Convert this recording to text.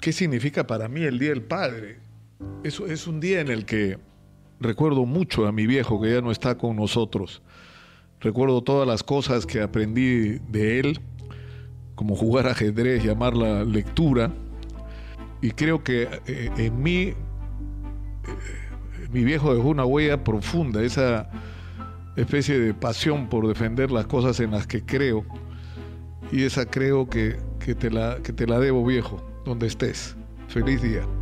¿Qué significa para mí el Día del Padre? Eso es un día en el que recuerdo mucho a mi viejo que ya no está con nosotros. Recuerdo todas las cosas que aprendí de él, como jugar ajedrez, llamar la lectura. Y creo que en mí, mi viejo dejó una huella profunda, esa especie de pasión por defender las cosas en las que creo. Y esa creo que te la debo, viejo, donde estés. Feliz día.